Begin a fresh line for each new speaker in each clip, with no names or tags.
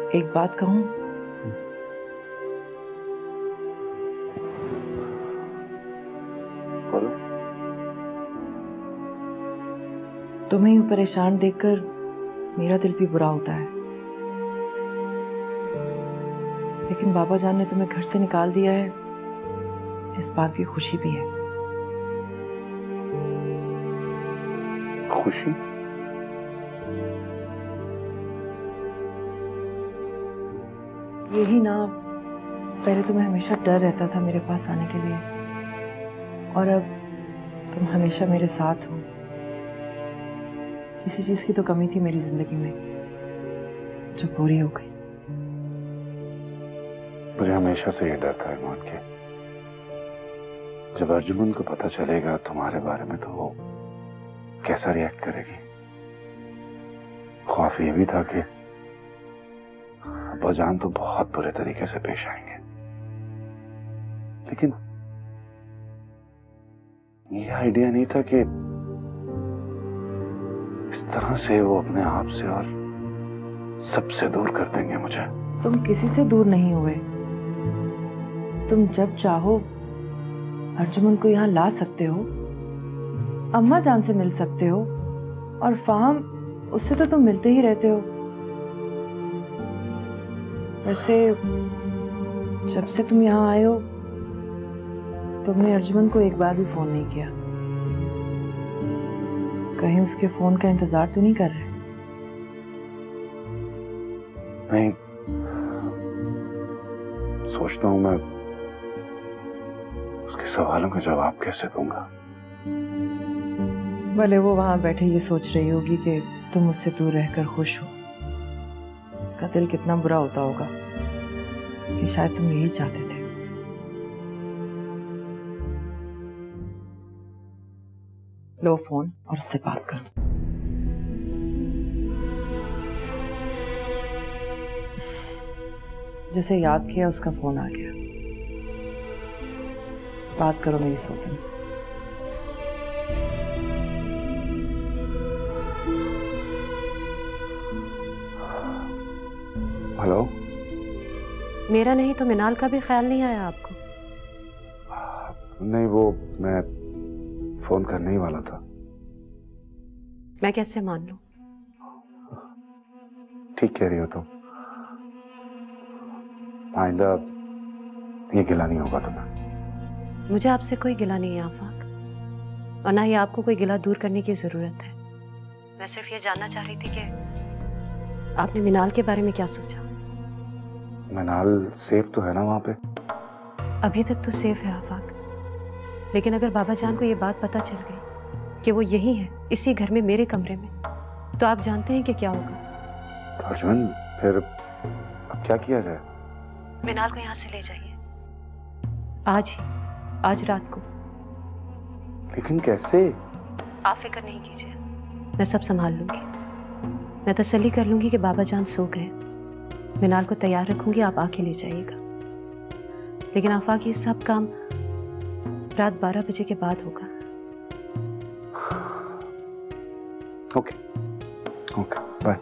एक बात कहूं?
बोलो।
तुम्हें यूं परेशान देखकर मेरा दिल भी बुरा होता है, लेकिन बाबा जान ने तुम्हें घर से निकाल दिया है, इस बात की खुशी भी है।
खुशी?
यही ना, पहले तुम्हें हमेशा डर रहता था मेरे पास आने के लिए, और अब तुम हमेशा मेरे साथ हो। किसी चीज की तो कमी थी मेरी जिंदगी में जो पूरी हो गई।
मुझे हमेशा से ये डर था ईमान के, जब अर्जुमन को पता चलेगा तुम्हारे बारे में तो वो कैसा रिएक्ट करेगी। खौफ ये भी था कि अब्बा जान तो बहुत बुरे तरीके से पेश आएंगे, लेकिन ये आइडिया नहीं था कि इस तरह से वो अपने आप से और सबसे दूर कर देंगे मुझे।
तुम किसी से दूर नहीं हुए। तुम जब चाहो अर्जुमन को यहाँ ला सकते हो, अम्मा जान से मिल सकते हो, और फाहम, उससे तो तुम मिलते ही रहते हो। वैसे जब से तुम यहाँ आए हो तुमने अर्जुमन को एक बार भी फोन नहीं किया। कहीं उसके फोन का इंतजार तो नहीं कर रहे?
नहीं, सोचता हूं मैं उसके सवालों का जवाब कैसे दूंगा।
भले वो वहां बैठे ये सोच रही होगी कि तुम उससे दूर रहकर खुश हो। उसका दिल कितना बुरा होता होगा कि शायद तुम यही चाहते थे। लो फोन और उससे बात करो। जिसे याद किया उसका फोन आ गया। बात करो मेरी सोतन से।
हेलो।
मेरा नहीं तो मिनाल का भी ख्याल नहीं आया आपको?
नहीं, वो मैं फोन करने ही वाला था।
मैं कैसे मान लूं?
ठीक कह रही हो तुम। आइंदा ये गिला नहीं होगा तुम्हें।
मुझे आपसे कोई गिला नहीं है आफाक, और ना ही आपको कोई गिला दूर करने की जरूरत है। मैं सिर्फ ये जानना चाह रही थी कि आपने मिनाल के बारे में क्या सोचा।
मिनाल सेफ तो है ना वहां पे?
अभी तक तो सेफ है आफाक, लेकिन अगर बाबा जान को ये बात पता चल गई कि वो यही है, इसी घर में मेरे कमरे में, तो आप जानते हैं कि क्या होगा।
अर्जुन, फिर अब क्या किया जाए?
मिनाल को यहाँ से ले जाइए, आज ही, आज रात को।
लेकिन कैसे?
आप फिक्र नहीं कीजिए, मैं सब संभाल लूंगी। मैं तसल्ली कर लूंगी कि बाबा जान सो गए। मिनाल को तैयार रखूंगी, आप आके ले जाइएगा। लेकिन आफाक, ये सब काम रात 12 बजे के बाद होगा।
Okay, okay, bye.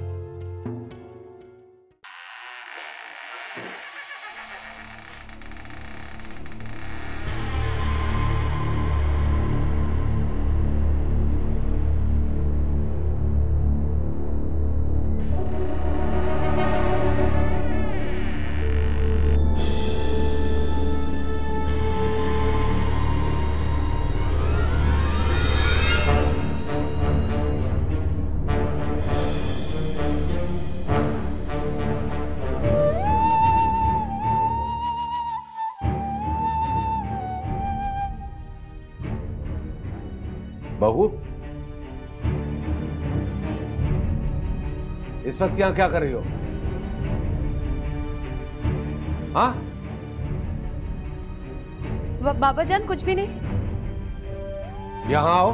बहू, इस वक्त यहां क्या कर रही हो? हाँ?
बाबा जान कुछ भी नहीं।
यहां आओ।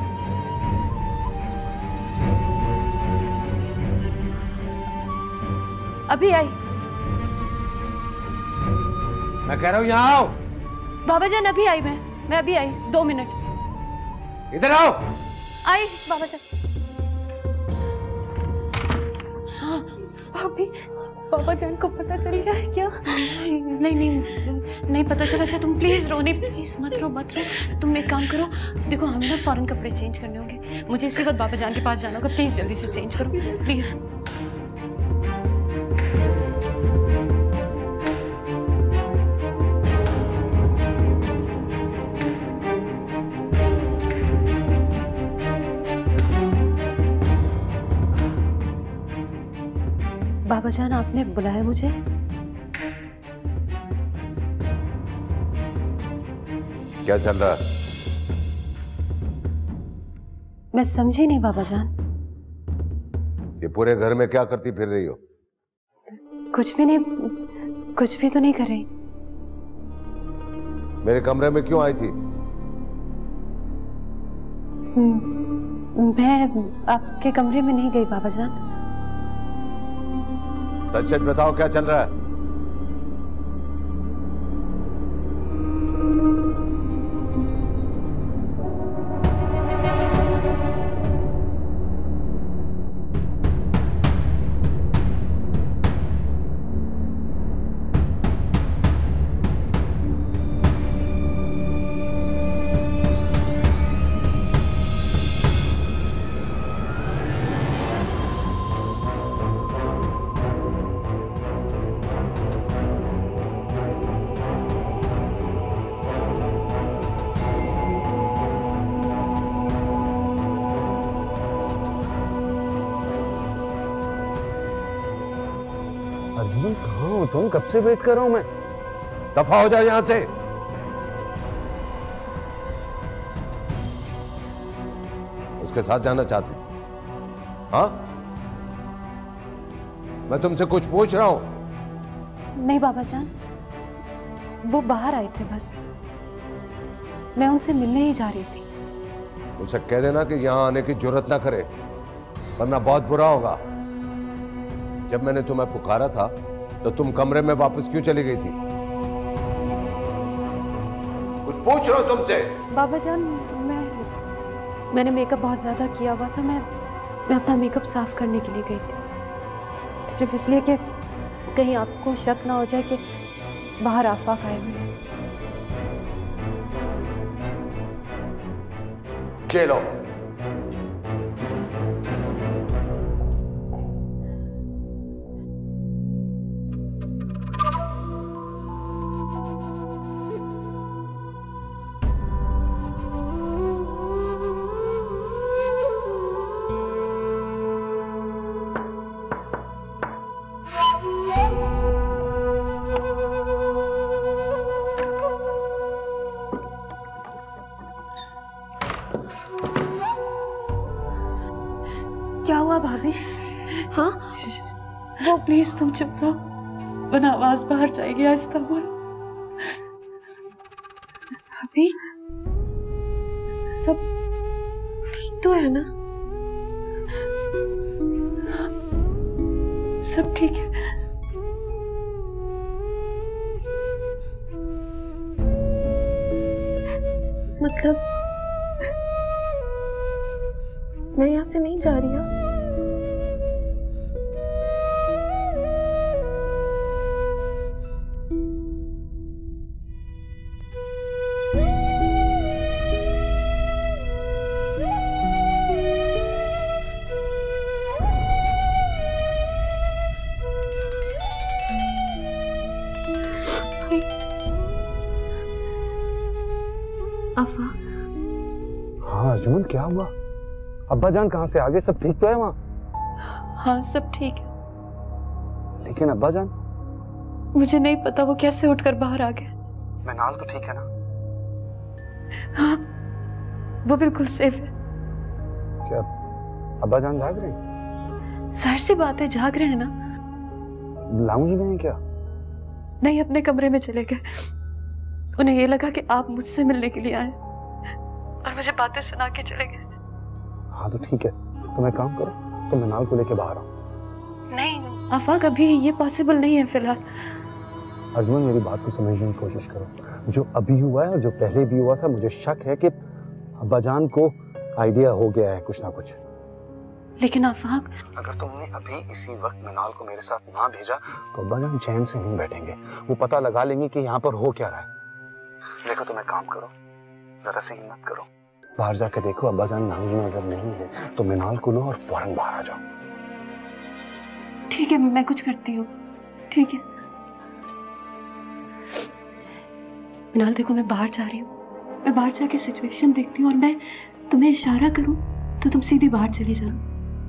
अभी आई।
मैं कह रहा हूं यहां आओ।
बाबा जान अभी आई। मैं अभी आई, 2 मिनट।
इधर आओ।
आई बाबा जान। हाँ, अभी पापा जान को पता चल गया है क्या? नहीं नहीं नहीं पता चला। अच्छा तुम प्लीज रो नहीं, प्लीज मत रो मत रो। तुम एक काम करो, देखो हमें ना फौरन कपड़े चेंज करने होंगे, मुझे इसी वक्त बाबा जान के पास जाना होगा। प्लीज जल्दी से चेंज करो प्लीज। बाबा जान आपने बुलाया मुझे?
क्या चल रहा है?
मैं समझी नहीं बाबा जान।
ये पूरे घर में क्या करती फिर रही हो?
कुछ भी नहीं, कुछ भी तो नहीं कर रही।
मेरे कमरे में क्यों आई थी?
मैं आपके कमरे में नहीं गई बाबा जान।
सच सच बताओ क्या चल रहा है?
अर्जुन कहाँ हो तुम? कब से वेट कर रहा हूं मैं।
दफा हो जाओ यहां से। उसके साथ जाना चाहती थी? हाँ, मैं तुमसे कुछ पूछ रहा हूं।
नहीं बाबा जान, वो बाहर आए थे बस, मैं उनसे मिलने ही जा रही थी।
उसे कह देना कि यहां आने की जरूरत ना करे, वरना बहुत बुरा होगा। जब मैंने तुम्हें पुकारा था तो तुम कमरे में वापस क्यों चली गई थी? कुछ पूछ रहा हूं तुमसे।
बाबा जान मैंने मेकअप बहुत ज्यादा किया हुआ था, मैं अपना मेकअप साफ करने के लिए गई थी, सिर्फ इसलिए कि कहीं आपको शक ना हो जाए कि बाहर आफाक आए हुए हैं।
चलो
क्या हुआ भाभी? हाँ
वो प्लीज तुम चुप रहो, वरना आवाज बाहर जाएगी। आहिस्ता बोल।
भाभी सब ठीक तो है ना?
सब ठीक है।
मतलब मैं यहाँ से नहीं जा रही हूँ। अफा।
हाँ अर्जुन क्या हुआ? अब्बा जान कहाँ से आ गए? सब ठीक तो है वहाँ?
हाँ सब ठीक है।
लेकिन अब्बा जान?
मुझे नहीं पता वो कैसे उठकर बाहर आ गए।
मैनाल तो ठीक है ना?
हाँ वो बिल्कुल सेफ है।
क्या अब्बा जान जाग रहे हैं?
जाहिर सी बात है, जाग रहे हैं ना।
लाउंज में हैं क्या?
नहीं, अपने कमरे में चले गए। उन्हें ये लगा कि आप मुझसे मिलने के लिए आए और मुझे बातें सुना के चले गए।
हाँ तो ठीक है, तुम एक काम करो, तुम मैनाल को लेके बाहर आओ।
नहीं आफाक, अभी ये पॉसिबल नहीं है फिलहाल।
अर्जुन मेरी बात को समझने की कोशिश करो। जो अभी हुआ है और जो पहले भी हुआ था, मुझे शक है कि अब्बा जान को आइडिया हो गया है कुछ ना कुछ।
लेकिन आफाक,
अगर तुमने अभी इसी वक्त मिनाल को मेरे साथ ना भेजा तो अब्बा जान चैन से नहीं बैठेंगे। वो पता लगा लेंगे कि यहाँ पर हो क्या रहा है। देखो तुम एक काम करो, जरा सी हिम्मत करो, बाहर जाके देखो अब्बा जान नाउज में अगर नहीं है तो मिनाल को लो और फौरन बाहर आ जाओ।
ठीक है, मैं कुछ करती हूँ। ठीक है मिनाल, देखो मैं बाहर जा रही हूँ, मैं बाहर जाके सिचुएशन देखती हूँ और मैं तुम्हें इशारा करूँ तो तुम सीधी बाहर चली जाना।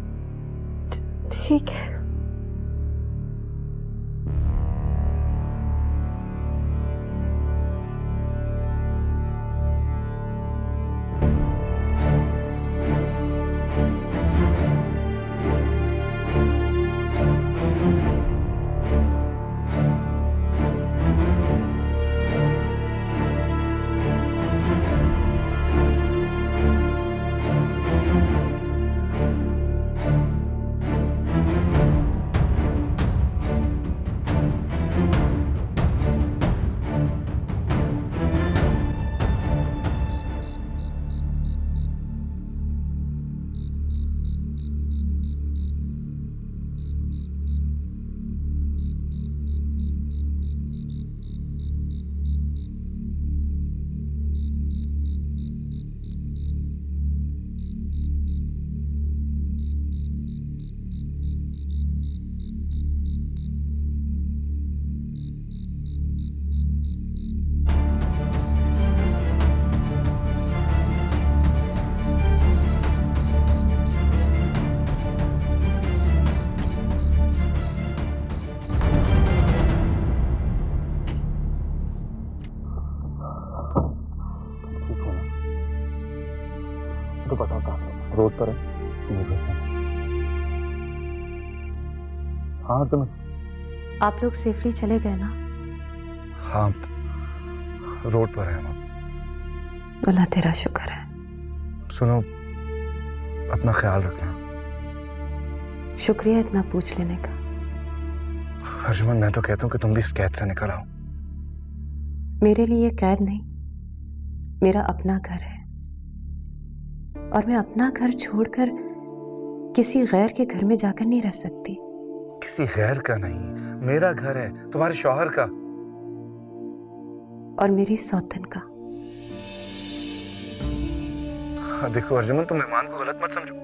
ठीक है।
तो बताओ कहाँ रोड पर है? हाँ तुम
आप लोग सेफली चले गए ना?
हाँ रोड पर है हम।
अल्लाह तेरा शुक्र है।
सुनो, अपना ख्याल रखना।
शुक्रिया इतना पूछ लेने का।
अर्जुमन, मैं तो कहता हूँ कि तुम भी इस कैद से निकल आओ।
मेरे लिए कैद नहीं, मेरा अपना घर है और मैं अपना घर छोड़कर किसी गैर के घर में जाकर नहीं रह सकती।
किसी गैर का नहीं, मेरा घर है, तुम्हारे शौहर का।
और मेरी सौतन का।
हाँ, देखो अर्जुमन, तुम मेहमान को गलत मत समझो।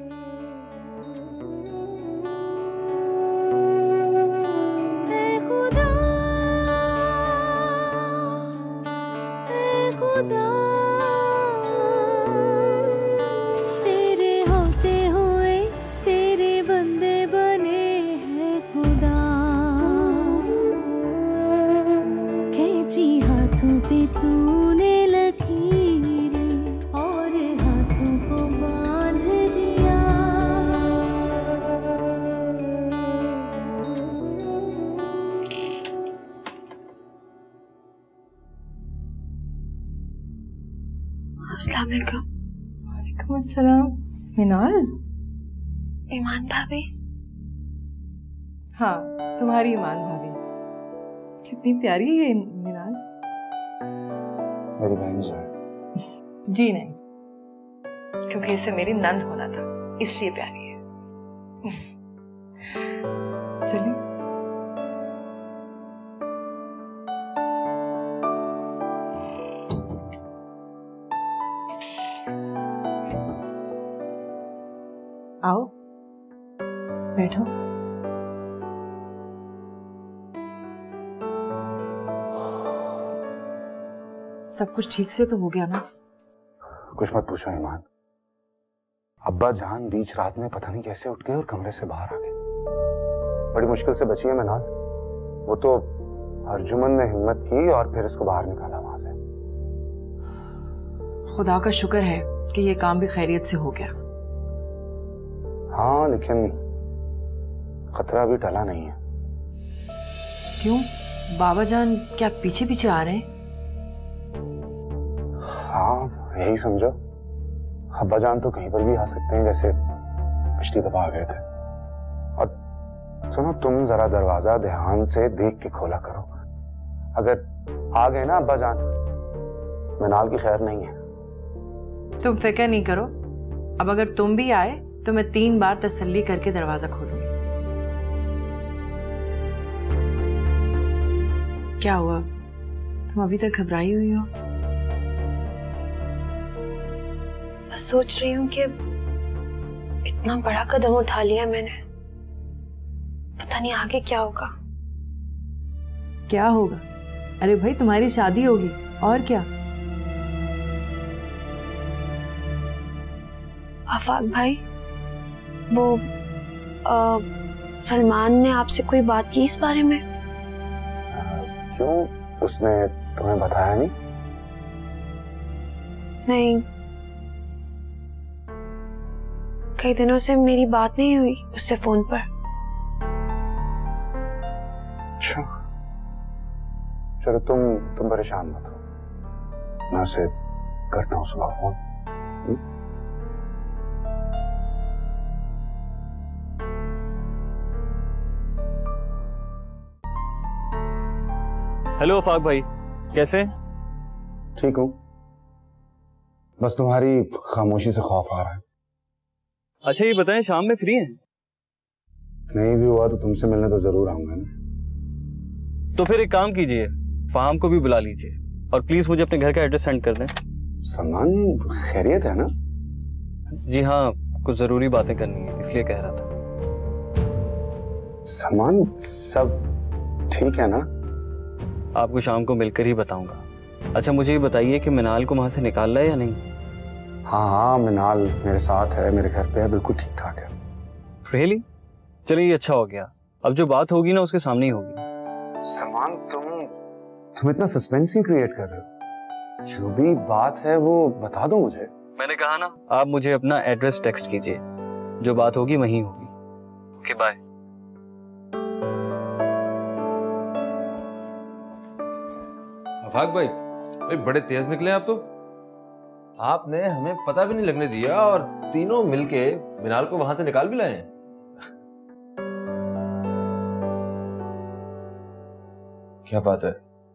तूने लकीरें और हाथों को बांध दिया।
अस्सलाम वालेकुम।
वालेकुम अस्सलाम। मिनाल?
ईमान भाभी?
हाँ, तुम्हारी ईमान भाभी। कितनी प्यारी है ये मिनाल।
मेरी बहन जो है।
जी नहीं, क्योंकि इसे मेरी नंद होना था, इसलिए प्यारी है। चलिए। आओ, बैठो। सब कुछ ठीक से तो हो गया ना?
कुछ मत पूछो ईमान। अब्बा जान बीच रात में पता नहीं कैसे उठ गए और कमरे से बाहर आ गए। बड़ी मुश्किल से बची है मिनाल। वो तो अर्जुमन ने हिम्मत की और फिर इसको बाहर निकाला वहां से।
खुदा का शुक्र है कि ये काम भी खैरियत से हो गया।
हाँ, लेकिन खतरा भी टला नहीं है।
क्यों? बाबा जान क्या पीछे पीछे आ रहे हैं?
हाँ, यही समझो। अब्बा जान तो कहीं पर भी आ सकते हैं, जैसे पिछली दफा आ गए थे। और सुनो, तुम जरा दरवाजा ध्यान से देख के खोला करो। अगर आ गए ना अब्बा जान, मिनाल की खैर नहीं है।
तुम फिक्र नहीं करो, अब अगर तुम भी आए तो मैं 3 बार तसल्ली करके दरवाजा खोलूंगी। क्या हुआ, तुम अभी तक घबराई हुई हो?
बस सोच रही हूँ कि इतना बड़ा कदम उठा लिया मैंने, पता नहीं आगे क्या होगा।
क्या होगा? अरे भाई, तुम्हारी शादी होगी, और क्या।
आफाक भाई, वो सलमान ने आपसे कोई बात की इस बारे में?
क्यों, उसने तुम्हें बताया नहीं?
नहीं, कई दिनों से मेरी बात नहीं हुई उससे फोन पर।
अच्छा, चलो तुम परेशान मत हो, मैं उसे करता हूँ सुबह फोन।
हेलो आफाक भाई, कैसे?
ठीक हूँ, बस तुम्हारी खामोशी से खौफ आ रहा है।
अच्छा ये बताएं, शाम में फ्री हैं?
नहीं भी हुआ तो तुमसे मिलने तो जरूर आऊंगा ना।
तो फिर एक काम कीजिए, फाहम को भी बुला लीजिए और प्लीज मुझे अपने घर का एड्रेस सेंड कर दें।
सलमान खैरियत है ना?
जी हाँ, कुछ जरूरी बातें करनी है इसलिए कह रहा था।
सलमान सब ठीक है ना?
आपको शाम को मिलकर ही बताऊंगा। अच्छा मुझे ये बताइए कि मिनाल को वहां से निकाल है या नहीं?
हाँ हाँ, मिनाल मेरे साथ है, मेरे घर पे है, बिल्कुल ठीक ठाक है।
रियली? चलिए ये अच्छा हो गया, अब जो बात होगी ना उसके सामने ही होगी।
सलमान तुम इतना सस्पेंस क्यों क्रिएट कर रहे हो? जो भी बात है वो बता दो मुझे।
मैंने कहा ना, आप मुझे अपना एड्रेस टेक्स्ट कीजिए, जो बात होगी वहीं होगी। Okay bye.
आफाक भाई, बड़े तेज निकले आप तो।
आपने हमें पता भी नहीं लगने दिया और तीनों मिलके मिनाल को वहां से निकाल भी लाए। क्या बात है,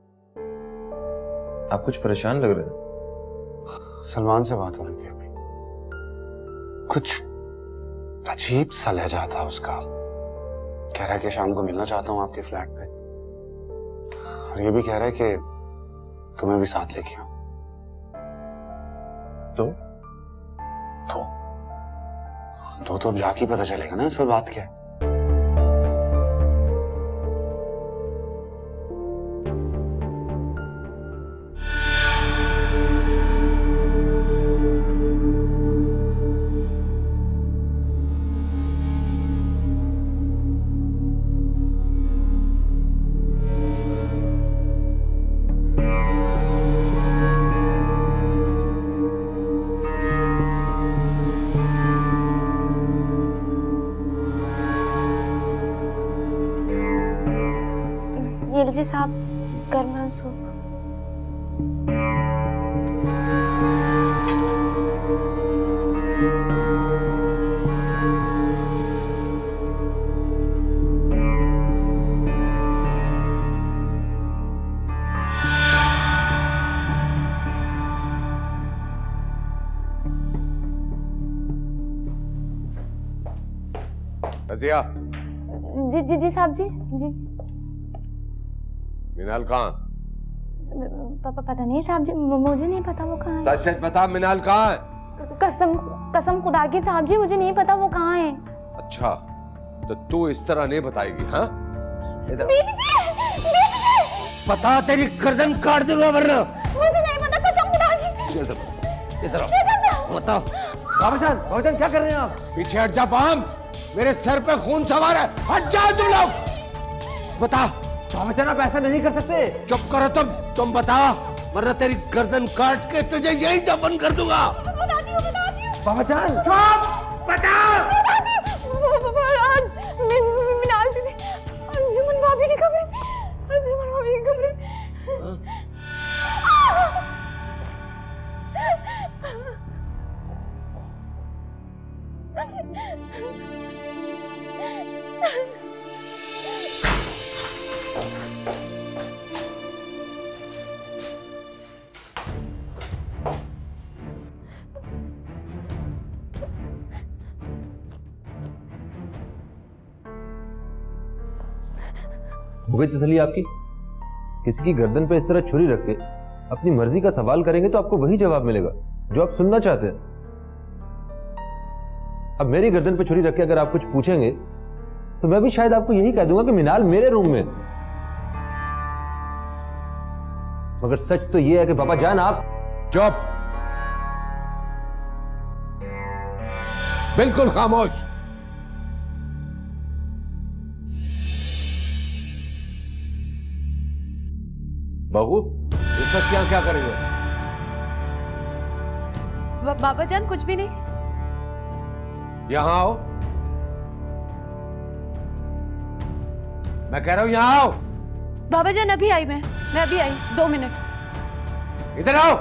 आप कुछ परेशान लग रहे हैं।
सलमान से बात हो रही थी अभी, कुछ अजीब सा लहजा था उसका। कह रहा है कि शाम को मिलना चाहता हूँ आपके फ्लैट पे, और ये भी कह रहा है कि तुम्हें भी साथ लेके आऊं। तो अब जाके पता चलेगा ना असल बात क्या है।
ये लीजिए साहब, गर्म सूप।
रजिया,
जी जी जी साहब जी। जी
मिनाल कहाँ?
पता नहीं साहब जी, मुझे नहीं पता वो कहाँ है।
सच सच बता, मिनाल कहाँ है?
कसम खुदा की साहब जी, मुझे नहीं पता वो कहाँ है।
अच्छा, तो तू इस तरह नहीं बताएगी? हाँ, इधर
बेबी जी,
बता, तेरी गर्दन काट दूंगा वरना।
मुझे नहीं पता, कसम खुदा की।
इधर आओ, बताओ।
बाबा जान क्या कर रहे हैं आप?
पीछे हट जा फाहम, मेरे सर पे खून सवार है, हट जाओ तुम लोग। बता।
बाबा जान आप ऐसा नहीं कर सकते।
चुप करो तुम बता, वरना तेरी गर्दन काट के तुझे यही दफन कर दूंगा।
बताती हूँ।
बाबा जान
चुप, बता।
मिनाल दीदी, अंजुमन भाभी की खबरें, अंजुमन भाभी की खबरें।
हो गई तसल्ली आपकी? किसी की गर्दन पे इस तरह छुरी रख के अपनी मर्जी का सवाल करेंगे तो आपको वही जवाब मिलेगा जो आप सुनना चाहते हैं। अब मेरी गर्दन पे छुरी रख के अगर आप कुछ पूछेंगे तो मैं भी शायद आपको यही कह दूंगा कि मिनाल मेरे रूम में। मगर सच तो यह है कि बाबा जान आप
चुप, बिल्कुल खामोश। बहू, इस वक्त क्या कर रही हो?
बाबा जान कुछ भी नहीं।
यहां आओ, मैं कह रहा हूं यहां आओ।
बाबा जान अभी आई, मैं अभी आई, 2 मिनट।
इधर आओ।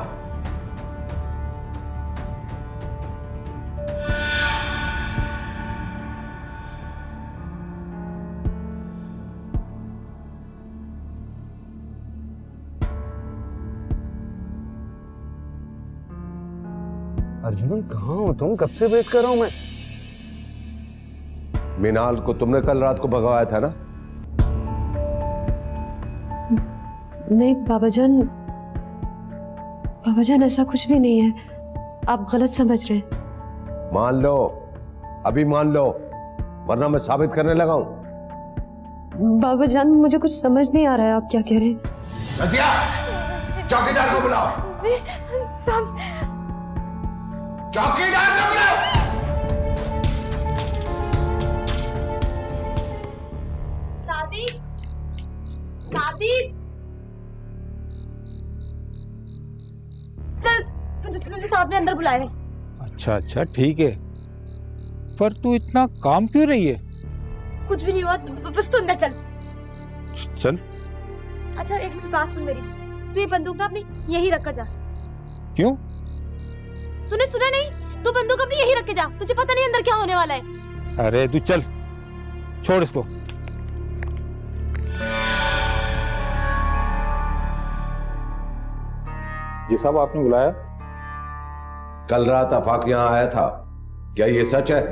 अर्जुमन कहाँ हो तुम? कब से वेट कर रहा हूं मैं।
मिनाल को तुमने कल रात को भगवाया था ना?
नहीं बाबा जान ऐसा कुछ भी नहीं है, आप गलत समझ रहे हैं।
मान लो, अभी मान लो, वरना मैं साबित करने लगा हूं।
बाबा जान मुझे कुछ समझ नहीं आ रहा है, आप क्या कह रहे हैं?
रजिया, चौकीदार को बुलाओ।
जी साहब।
चौकीदार को बुलाओ।
सादिक चल, तुझे साहब ने अंदर बुलाया है।
अच्छा ठीक है, पर तू इतना काम क्यों रही है?
कुछ भी नहीं हुआ, बस तू अंदर चल।
चल।
अच्छा एक मिनट बात सुन मेरी, तू ये बंदूक ना अपनी यही रख कर जा।
क्यों?
तूने सुना नहीं? तू बंदूक अपनी यही रख के जा, तुझे पता नहीं अंदर क्या होने वाला है।
अरे तू चल, छोड़ इसको।
जी साहब, आपने बुलाया?
कल रात आफाक यहां आया था, क्या ये सच है?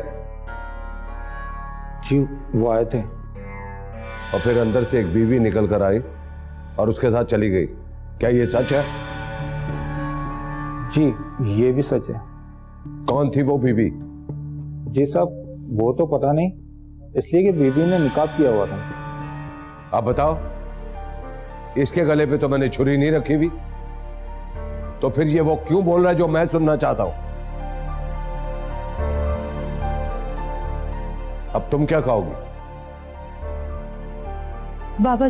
जी वो आए थे।
और फिर अंदर से एक बीवी निकल कर आई और उसके साथ चली गई, क्या ये सच है?
जी ये भी सच है।
कौन थी वो बीवी?
जी साहब वो तो पता नहीं, इसलिए कि बीवी ने निकाब किया हुआ था।
आप बताओ, इसके गले पे तो मैंने छुरी नहीं रखी हुई, तो फिर ये वो क्यों बोल रहा है जो मैं सुनना चाहता हूं? अब तुम क्या कहोगी?
बाबा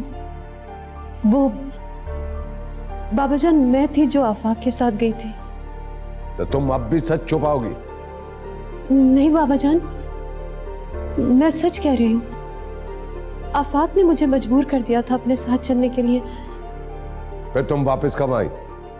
जान मैं थी जो आफाक के साथ गई थी।
तो तुम अब भी सच छुपाओगी?
नहीं बाबा जान, मैं सच कह रही हूँ। आफाक ने मुझे मजबूर कर दिया था अपने साथ चलने के लिए।
फिर तुम वापस कब आई?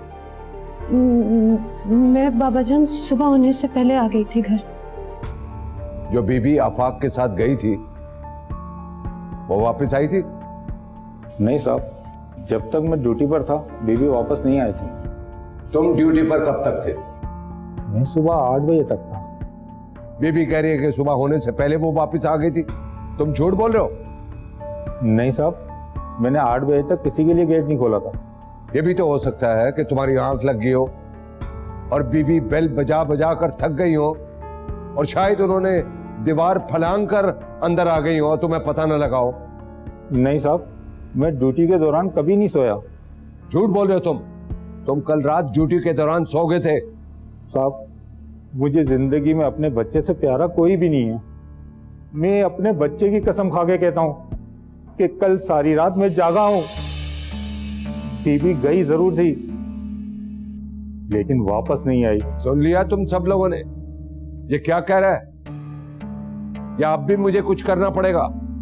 मैं बाबा जान सुबह होने से पहले आ गई थी घर।
जो बीबी आफाक के साथ गई थी वो वापस आई थी?
नहीं साहब, जब तक मैं ड्यूटी पर था बीबी वापस नहीं आई थी।
तुम ड्यूटी पर कब तक थे?
मैं सुबह 8 बजे तक था।
बीबी कह रही है कि सुबह होने से पहले वो वापस आ गई थी, तुम झूठ बोल रहे हो?
नहीं साहब, मैंने 8 बजे तक किसी के लिए गेट नहीं खोला था।
ये भी तो हो सकता है कि तुम्हारी आंख लग गई हो और बीबी बेल बजा बजा कर थक गई हो और शायद उन्होंने दीवार फलांग कर अंदर आ गई हो और तुम्हें पता न लगा हो।
नहीं साहब, मैं ड्यूटी के दौरान कभी नहीं सोया।
झूठ बोल रहे हो तुम कल रात ड्यूटी के दौरान सो गए थे।
साहब मुझे जिंदगी में अपने बच्चे से प्यारा कोई भी नहीं है। मैं अपने बच्चे की कसम खा के कहता हूं कि कल सारी रात मैं जागा हूं। बीबी गई जरूर थी लेकिन वापस नहीं आई।
सुन लिया तुम सब लोगों ने? ये क्या कह रहा है? या अब भी मुझे कुछ करना पड़ेगा?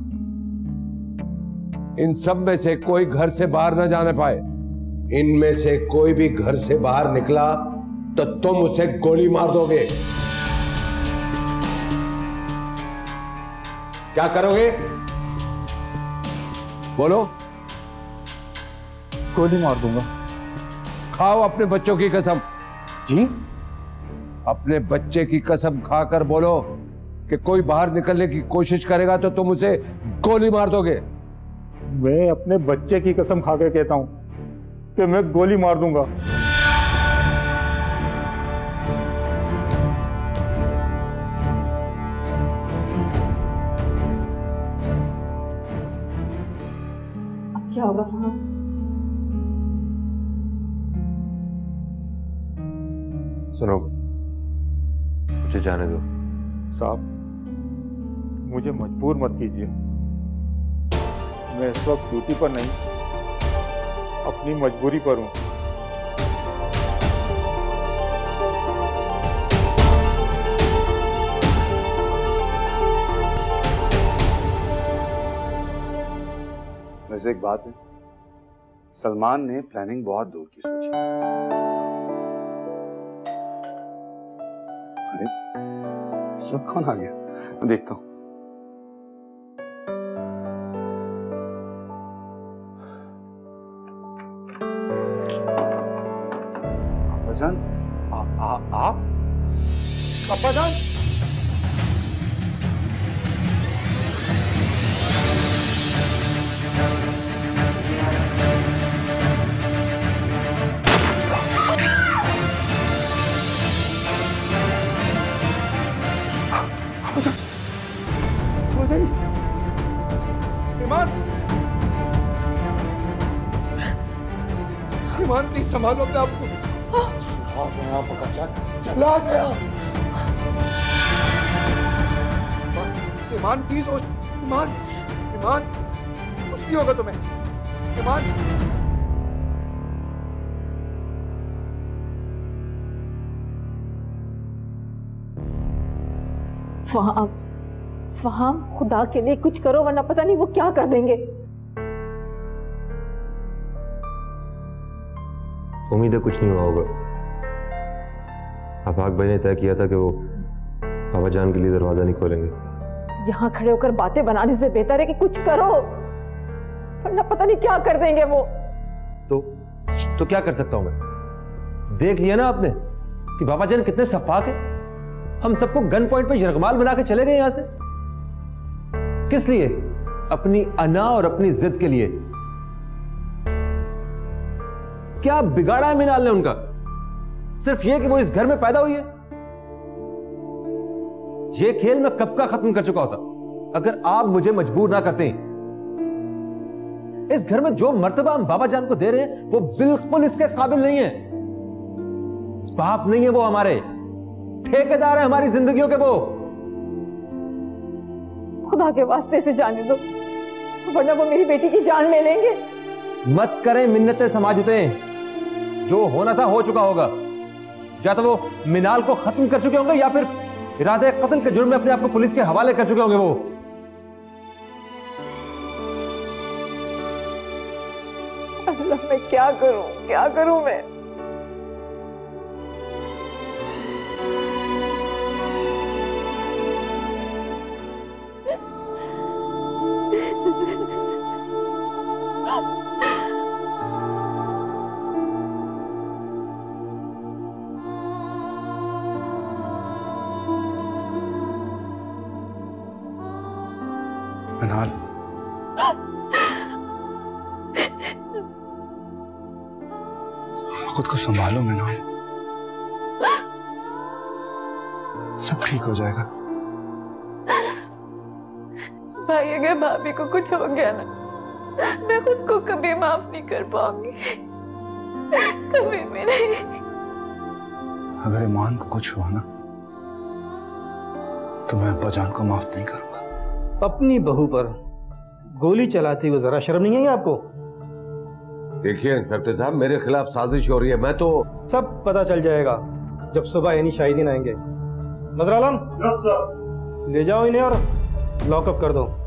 इन सब में से कोई घर से बाहर ना जाने पाए। इनमें से कोई भी घर से बाहर निकला तो तुम उसे गोली मार दोगे। क्या करोगे? बोलो।
गोली मार दूंगा।
खाओ अपने बच्चों की कसम।
जी?
अपने बच्चे की कसम खाकर बोलो कि कोई बाहर निकलने की कोशिश करेगा तो तुम उसे गोली मार दोगे।
मैं अपने बच्चे की कसम खा के कहता हूं कि मैं गोली मार दूंगा।
अब क्या होगा फहम?
सुनो, मुझे जाने दो।
साहब, मुझे मजबूर मत कीजिए। मैं इस वक्त ड्यूटी पर नहीं, अपनी मजबूरी पर हूं।
वैसे एक बात है, सलमान ने प्लानिंग बहुत दूर की सोची। अरे इस वक्त कौन आ गया? मैं देखता हूं। अब्बाजान, आप? अब्बाजान?
ईमान, ईमान प्लीज संभालो अपने आप को। चला गया। ईमान प्लीज, ईमान, ईमान कुछ नहीं होगा तुम्हें। ईमान,
फहम, खुदा के लिए कुछ करो वरना पता नहीं वो क्या कर देंगे।
उम्मीद है कुछ नहीं हुआ होगा। आफाक भाई ने तय किया था कि वो बाबा जान के लिए दरवाजा नहीं खोलेंगे।
यहाँ खड़े होकर बातें बनाने से बेहतर है कि कुछ करो वरना पता नहीं क्या कर देंगे वो।
तो क्या कर सकता हूं मैं? देख लिया ना आपने कि बाबा जान कितने सफाक है। हम सबको गन पॉइंट पे यरगमाल बना के चले गए यहां से। किस लिए? अपनी अना और अपनी जिद के लिए। क्या बिगाड़ा है मिनाल ने उनका? सिर्फ ये कि वो इस घर में पैदा हुई है। ये खेल मैं कब का खत्म कर चुका होता अगर आप मुझे मजबूर ना करते। इस घर में जो मर्तबा हम बाबा जान को दे रहे हैं वो बिल्कुल इसके काबिल नहीं है। बाप नहीं है वो, हमारे ठेकेदार है हमारी जिंदगियों के। वो
खुदा के वास्ते से जाने दो वरना वो मेरी बेटी की जान ले लेंगे।
मत करें मिन्नतें समाजतें। जो होना था हो चुका होगा। या तो वो मिनाल को खत्म कर चुके होंगे या फिर इरादे कत्ल के जुर्म में अपने आप को पुलिस के हवाले कर चुके होंगे। वो
अल्लाह, मैं क्या करूं मैं?
मिनाल, खुद को संभालो मिनाल, सब ठीक हो जाएगा।
भाई, अगर भाभी को कुछ हो गया ना, मैं खुद को कभी माफ नहीं कर पाऊंगी, कभी भी नहीं।
अगर ईमान को कुछ हुआ ना तो मैं अब्बाजान को माफ नहीं करूंगा।
अपनी बहू पर गोली चलाती हुई जरा शर्म नहीं आई आपको?
देखिए इंस्पेक्टर साहब, मेरे खिलाफ साजिश हो रही है। मैं तो
सब पता चल जाएगा जब सुबह यानी शाहिदीन आएंगे। नजर आलम, ले जाओ इन्हें और लॉकअप कर दो।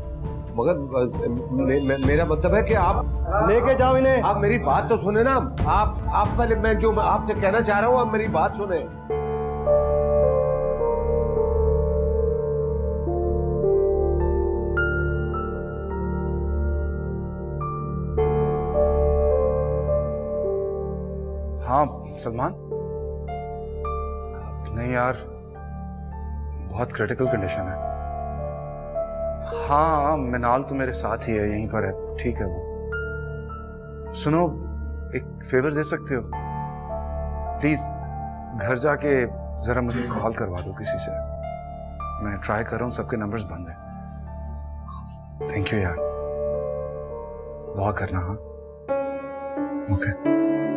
मगर मेरा मतलब है कि आप
लेके जाओ इन्हें।
आप मेरी बात तो सुने ना। आप पहले, मैं जो आपसे कहना चाह रहा हूँ, आप मेरी बात सुने।
हाँ सलमान, नहीं यार, बहुत क्रिटिकल कंडीशन है। हाँ, मिनाल तो मेरे साथ ही है, यहीं पर है, ठीक है वो। सुनो, एक फेवर दे सकते हो? प्लीज घर जाके जरा मुझे कॉल करवा दो किसी से। मैं ट्राई कर रहा हूँ, सबके नंबर्स बंद हैं। थैंक यू यार, दुआ करना। हाँ, ओके।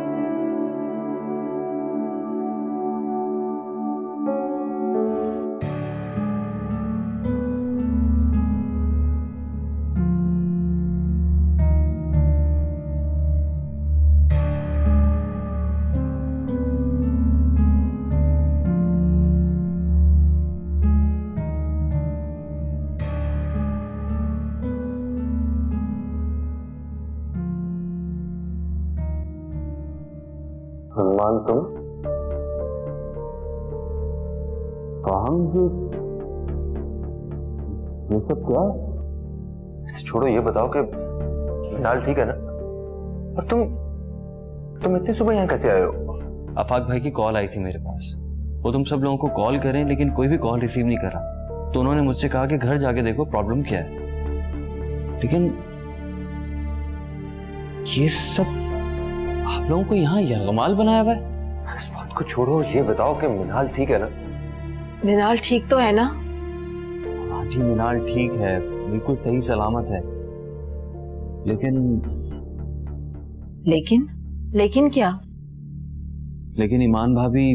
हनुमान, तुम काम ये सब क्या है? इसे छोड़ो, ये बताओ कि मिनाल ठीक है ना? और तुम इतनी सुबह यहाँ कैसे आए हो?
आफाक भाई की कॉल आई थी मेरे पास। वो तुम सब लोगों को कॉल करें, लेकिन कोई भी कॉल रिसीव नहीं करा। तो उन्होंने मुझसे कहा कि घर जाके देखो प्रॉब्लम क्या है। लेकिन ये सब आप लोगों को यहाँ यरगमाल बनाया हुआ है।
इस बात को छोड़ो, ये बताओ कि मिनाल ठीक है ना?
मिनाल ठीक तो है ना?
आंटी, मिनाल ठीक है, बिल्कुल सही सलामत है।
लेकिन क्या?
लेकिन ईमान भाभी।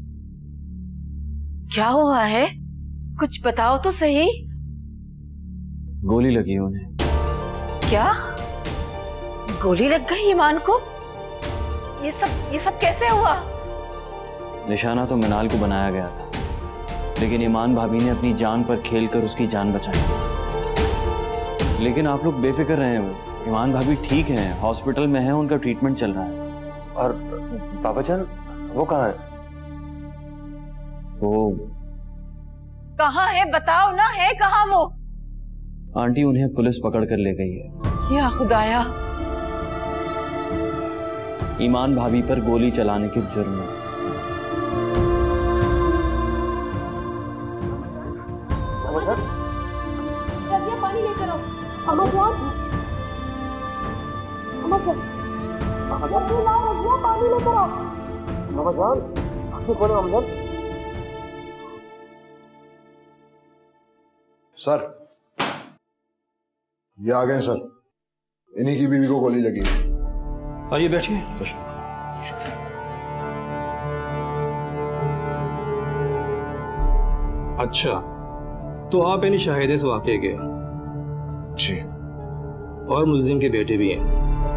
क्या हुआ है? कुछ बताओ तो सही।
गोली लगी उन्हें।
क्या? गोली लग गई ईमान को? ये सब कैसे हुआ?
निशाना तो मिनाल को बनाया गया था, लेकिन ईमान भाभी ने अपनी जान पर खेलकर उसकी जान बचाई। लेकिन आप लोग बेफिक्र रहें, ईमान भाभी ठीक हैं, हॉस्पिटल में हैं, उनका ट्रीटमेंट चल रहा है।
और बाबा जान वो कहाँ है?
वो
कहाँ है? बताओ ना, है कहाँ वो?
आंटी, उन्हें पुलिस पकड़ कर ले गई है।
या खुदाया!
ईमान भाभी पर गोली चलाने के जुर्म में।
पानी लेकर आओ। पानी लेकर आओ।
सर, ये आ गए सर। इन्हीं की बीवी को गोली लगी।
आइए बैठिए। अच्छा, तो आप यानी शाहिद इस वाक़े के?
जी।
और मुलजिम के बेटे भी हैं?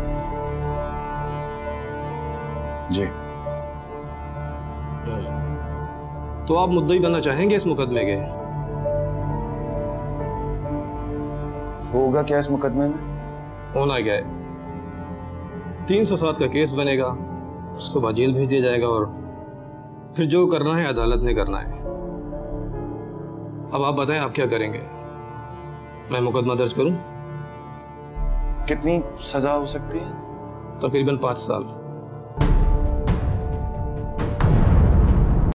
जी।
तो आप मुद्दई बनना चाहेंगे इस मुकदमे के?
होगा क्या इस मुकदमे में?
होना क्या है, 307 का केस बनेगा, उसके बाद जेल भेज दिया जाएगा और फिर जो करना है अदालत ने करना है। अब आप बताएं, आप क्या करेंगे? मैं मुकदमा दर्ज करूं?
कितनी सजा हो सकती है?
तकरीबन 5 साल।